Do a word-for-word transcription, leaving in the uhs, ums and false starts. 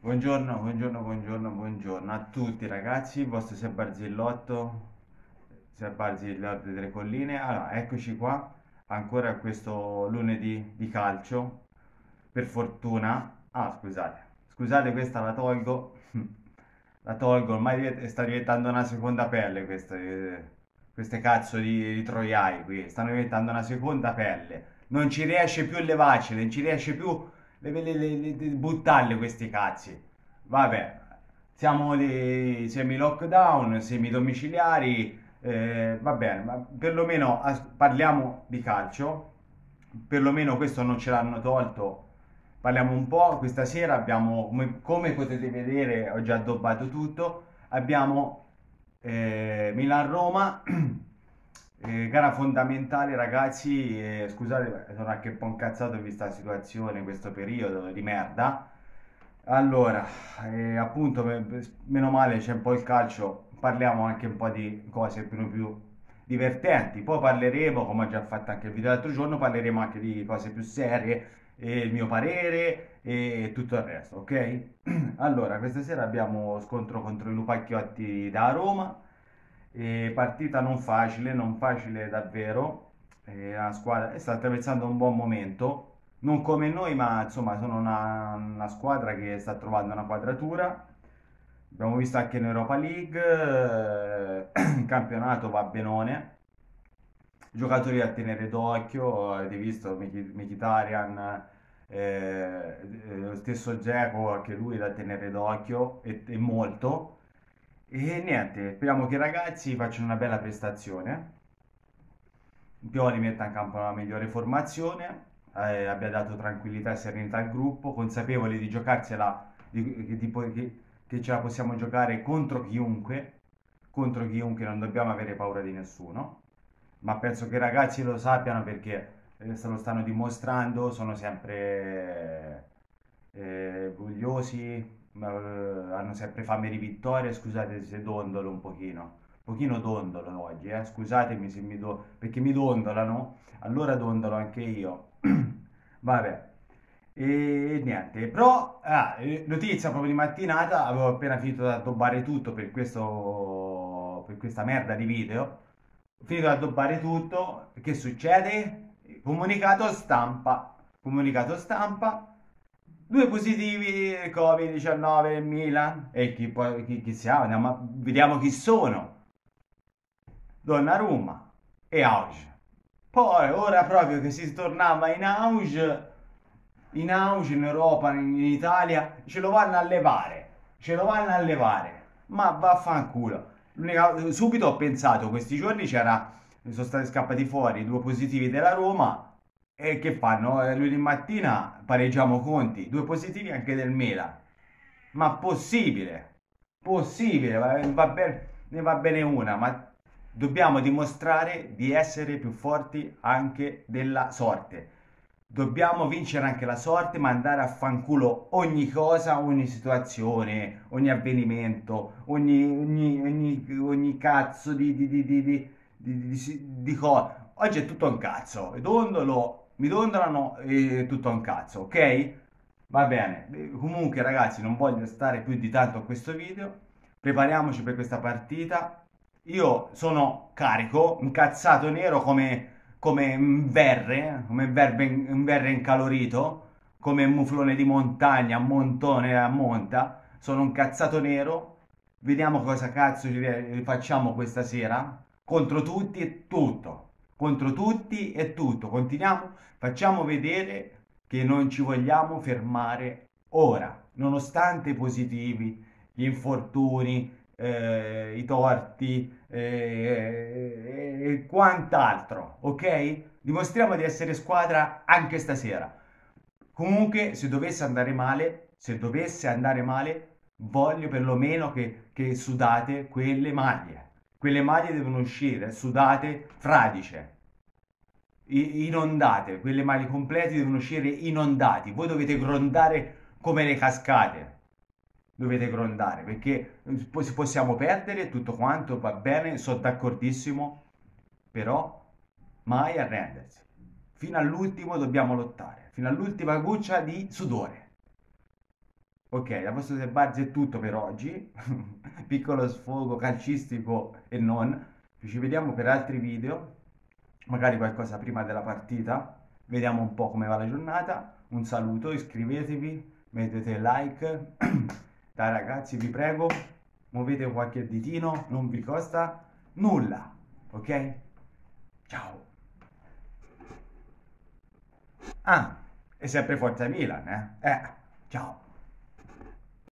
Buongiorno, buongiorno, buongiorno, buongiorno a tutti ragazzi, il vostro Seb Barzillotto, Seb Barzillotto delle colline. Allora, eccoci qua, ancora questo lunedì di calcio, per fortuna. Ah, scusate, scusate, questa la tolgo, la tolgo, ormai div- sta diventando una seconda pelle queste, eh, queste cazzo di, di troiai qui, stanno diventando una seconda pelle. Non ci riesce più a levarcele, non ci riesce più le, le, le, le- le- buttarle questi cazzi. Vabbè, siamo di semi-lockdown, semi-domiciliari, eh, va bene, ma perlomeno as- parliamo di calcio, perlomeno questo non ce l'hanno tolto. Parliamo un po', questa sera abbiamo, come, come potete vedere, ho già addobbato tutto, abbiamo eh, Milan-Roma, eh, gara fondamentale ragazzi, eh, scusate, sono anche un po' incazzato vista la situazione, questo periodo di merda. Allora, eh, appunto, me- meno male c'è un po' il calcio, parliamo anche un po' di cose più, più divertenti. Poi parleremo, come ho già fatto anche il video l'altro giorno, parleremo anche di cose più serie, e il mio parere e tutto il resto, ok? Allora, questa sera abbiamo scontro contro i Lupacchiotti da Roma, e partita non facile, non facile davvero. E la squadra sta attraversando un buon momento, non come noi, ma insomma sono una, una squadra che sta trovando una quadratura. Abbiamo visto anche in Europa League, eh, il campionato va benone, giocatori da tenere d'occhio, avete visto Mkhi- Mkhitaryan, eh, eh, lo stesso Dzeko, anche lui da tenere d'occhio e, e molto. E niente, speriamo che i ragazzi facciano una bella prestazione. Pioli metta in campo la migliore formazione, eh, abbia dato tranquillità e serenità al gruppo, consapevoli di giocarsela, di, di- di- che, che ce la possiamo giocare contro chiunque, contro chiunque, non dobbiamo avere paura di nessuno, ma penso che i ragazzi lo sappiano perché eh, se lo stanno dimostrando, sono sempre eh, vogliosi, ma, eh, hanno sempre fame di vittoria. Scusate se dondolo un pochino, un pochino dondolo oggi, eh? Scusatemi se mi do... perché mi dondolano, allora dondolo anche io. Vabbè, e niente, però, ah, eh, notizia proprio di mattinata, avevo appena finito di addobbare tutto per questo, per questa merda di video. Ho finito di addobbare tutto, che succede? Comunicato stampa, comunicato stampa, due positivi covid diciannove nel Milan, e chi, poi, chi, chi siamo? Andiamo a- vediamo chi sono. Donnarumma e Auge. Poi, ora proprio che si tornava in auge, in auge in Europa, in Italia, ce lo vanno a levare, ce lo vanno a levare, ma vaffanculo. L'unica- subito ho pensato, questi giorni c'era, sono stati scappati fuori due positivi della Roma, e che fanno? Eh, Lunedì mattina pareggiamo conti, due positivi anche del Milan. Ma possibile, possibile, va, va bene, ne va bene una, ma dobbiamo dimostrare di essere più forti anche della sorte. Dobbiamo vincere anche la sorte, ma andare a fanculo ogni cosa, ogni situazione, ogni avvenimento, ogni, ogni, ogni, ogni cazzo di, di, di, di, di, di, di, di co- Oggi è tutto un cazzo. Dondolo, mi dondolano e è tutto un cazzo, ok? Va bene. Eh, Comunque, ragazzi, non voglio stare più di tanto a questo video. Prepariamoci per questa partita. Io sono carico, incazzato nero come come un verre, come un verre, un verre incalorito, come un muflone di montagna, a montone a monta. Sono un cazzato nero. Vediamo cosa cazzo ci facciamo questa sera. Contro tutti e tutto. Contro tutti e tutto. Continuiamo, facciamo vedere che non ci vogliamo fermare ora, nonostante i positivi, gli infortuni, eh, i torti eh, e quant'altro, ok? Dimostriamo di essere squadra anche stasera. Comunque, se dovesse andare male, se dovesse andare male, voglio perlomeno che, che sudate quelle maglie. Quelle maglie devono uscire sudate, fradice, inondate. Quelle maglie complete devono uscire inondati. Voi dovete grondare come le cascate. Dovete grondare perché poi possiamo perdere tutto quanto, va bene, sono d'accordissimo, però mai arrendersi. Fino all'ultimo dobbiamo lottare, fino all'ultima goccia di sudore. Ok, da Posto Barzi è tutto per oggi. Piccolo sfogo calcistico e non. Ci vediamo per altri video, magari qualcosa prima della partita. Vediamo un po' come va la giornata. Un saluto, iscrivetevi, mettete like. Dai ragazzi, vi prego, muovete qualche ditino, non vi costa nulla. Ok? Ciao. Ah, e sempre Forza Milan, eh? Eh, ciao.